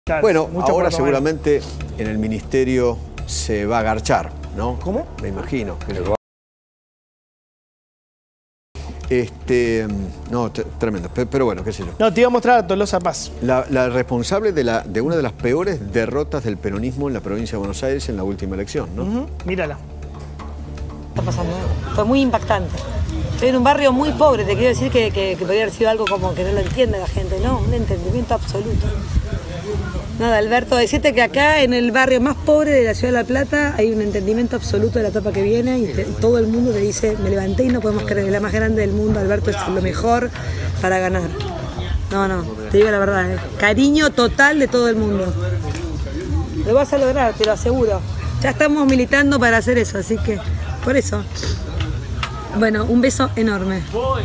Claro, bueno, ahora protocolo. seguramente en el ministerio se va a agarchar, ¿no? ¿Cómo? Me imagino. No, tremendo. Pero bueno, qué sé yo. No, te iba a mostrar a Tolosa Paz. La responsable de una de las peores derrotas del peronismo en la provincia de Buenos Aires en la última elección, ¿no? Mírala. Está pasando. Fue muy impactante. Estoy en un barrio muy pobre, te quiero decir que podría haber sido algo como que no lo entiende la gente, ¿no? Un entendimiento absoluto. Nada, Alberto, decirte que acá en el barrio más pobre de la ciudad de La Plata hay un entendimiento absoluto de la etapa que viene y todo el mundo te dice, me levanté y no podemos creer, es la más grande del mundo, Alberto es lo mejor para ganar. No, te digo la verdad, cariño total de todo el mundo. Lo vas a lograr, te lo aseguro. Ya estamos militando para hacer eso, así que por eso. Bueno, un beso enorme.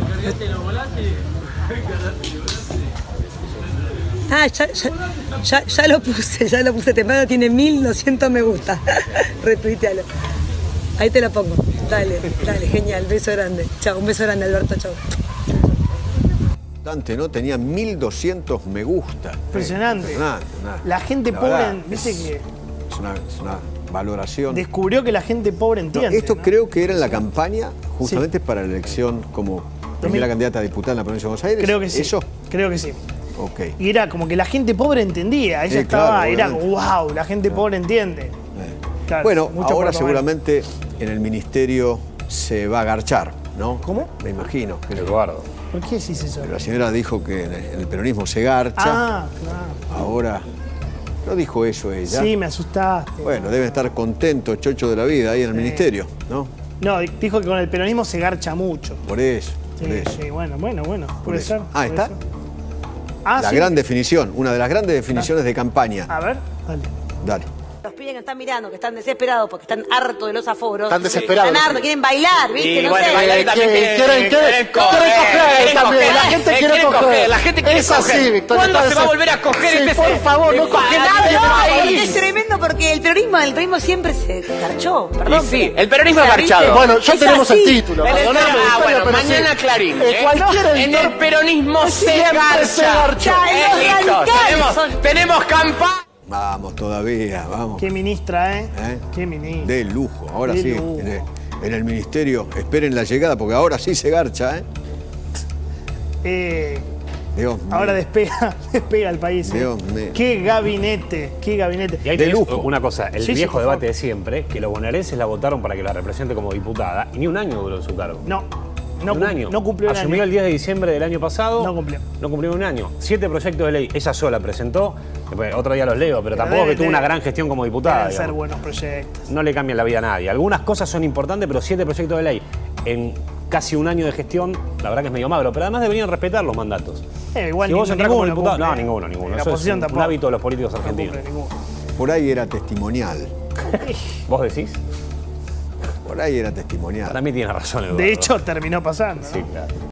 Ah, ya lo puse temprano, tiene 1200 me gusta. Retuitealo. Ahí te la pongo. Dale, genial, beso grande. Chao, un beso grande, Alberto, chao. Dante, ¿no? Tenía 1200 me gusta. Impresionante. Nada. La gente La pobre, verdad, dice que Es una valoración. descubrió que la gente pobre No, entiende. esto ¿no? creo que era en la campaña justamente para la elección como primera candidata a diputada en la provincia de Buenos Aires. Creo que sí. ¿Eso? Creo que sí. Ok. Y era como que la gente pobre entendía. Ella Claro, estaba, era obviamente. wow, la gente pobre entiende. Claro, Bueno, mucho ahora por comer. seguramente en el ministerio se va a agarchar, ¿no? ¿Cómo? Me imagino. Eduardo. ¿Por qué decís eso? Pero la señora dijo que en el peronismo se garcha. Ah, claro. Ahora, ¿no dijo eso ella? Sí, me asustaste. Bueno, debe estar contento, chocho de la vida, ahí en el ministerio, ¿no? No, dijo que con el peronismo se garcha mucho. Por eso, por Sí, eso. sí, bueno, puede eso. ser. Ah, puede ¿está? ser. Ah, La sí. gran definición, una de las grandes definiciones de campaña. A ver, dale. Dale. Los pibes que están mirando, que están desesperados porque están hartos de los aforos. Están desesperados. Están hartos, quieren bailar, ¿viste? Y No bueno, sé. bailar también Quieren coger también. La gente quiere coger. La gente quiere Es así, coger. Victoria. ¿Cuándo se entonces- va a volver a coger Sí, este por favor, no coge nadie del Porque país. es tremendo porque el peronismo siempre se garchó, perdón. Y sí, pero- el peronismo o sea, es garchado. ¿viste? Bueno, ya Es tenemos así. el título. Perdóname, Victoria, bueno, pero mañana sí. Clarín. Cualquier En editor- el peronismo se Siempre se garcha. garchó. Ya, los Listo, radicales son- tenemos campaña. Vamos todavía, vamos. Qué ministra, ¿eh? ¿Eh? Qué ministra. De lujo, ahora De sí. lujo. En el ministerio esperen la llegada, porque ahora sí se garcha, Dios mío. Ahora despega el país. Dios mío. Qué gabinete, qué gabinete. Y ahí De tenés lujo. una cosa, el Sí, sí, viejo por debate favor. de siempre, que los bonaerenses la votaron para que la represente como diputada, y ni un año duró en su cargo. No un año. No cumplió el Asumió año. el 10 de diciembre del año pasado. No cumplió. No cumplió un año. 7 proyectos de ley. Ella sola presentó. Después, otro día los leo, pero tampoco debe- que tuvo una debe- gran gestión como diputada. Deben ser digamos. buenos proyectos. No le cambian la vida a nadie. Algunas cosas son importantes, pero 7 proyectos de ley en casi un año de gestión, la verdad que es medio magro. Pero además deberían respetar los mandatos. Igual Si vos entrás como diputado, cumple. no, ninguno. La Eso es oposición un tampoco. hábito de los políticos No argentinos. cumple ninguno. Por ahí era testimonial. ¿Vos decís? Por ahí era testimonial. Para mí tiene razón, Eduardo. De hecho, terminó pasando. ¿no? Sí, claro.